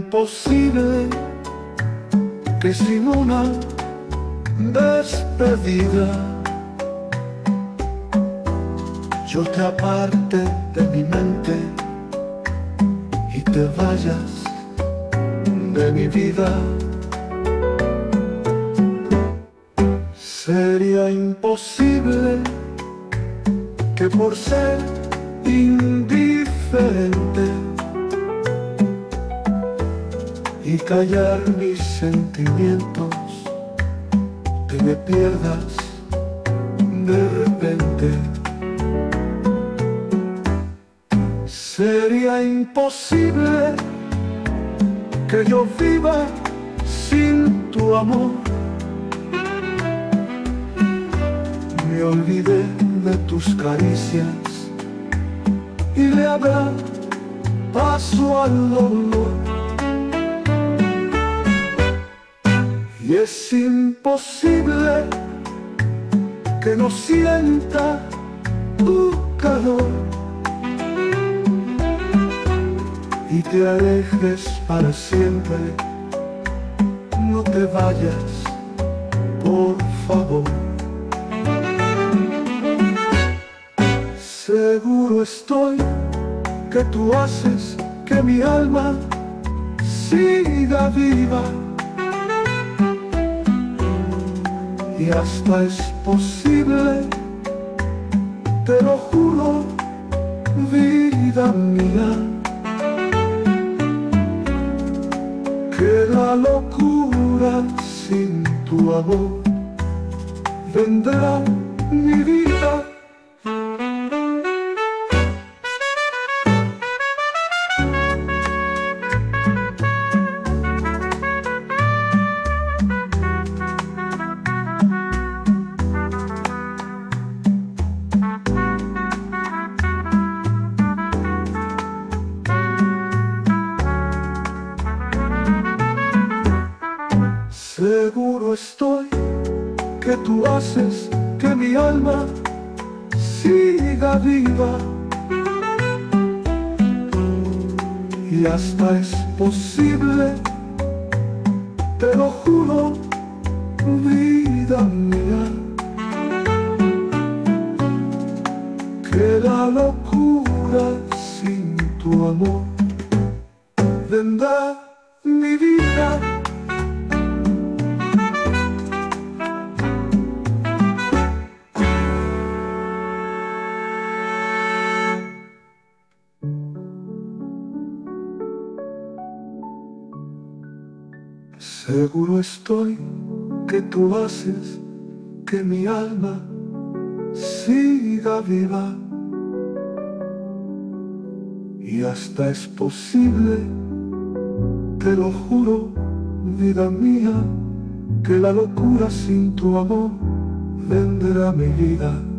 imposible que sin una despedida yo te aparte de mi mente y te vayas de mi vida. Sería imposible que por ser indiferente y callar mis sentimientos te me pierdas de repente. Sería imposible que yo viva sin tu amor. Me olvidé de tus caricias y le habrá paso al dolor. Y es imposible que no sienta tu calor y te alejes para siempre. No te vayas, por favor. Seguro estoy que tú haces que mi alma siga viva, y hasta es posible, te lo juro, vida mía, que la locura sin tu amor vendrá mi vida. Seguro estoy que tú haces que mi alma siga viva, y hasta es posible, te lo juro, vida mía, que la locura sin tu amor vendrá mi vida. Seguro estoy que tú haces que mi alma siga viva, y hasta es posible, te lo juro, vida mía, que la locura sin tu amor vendrá a mi vida.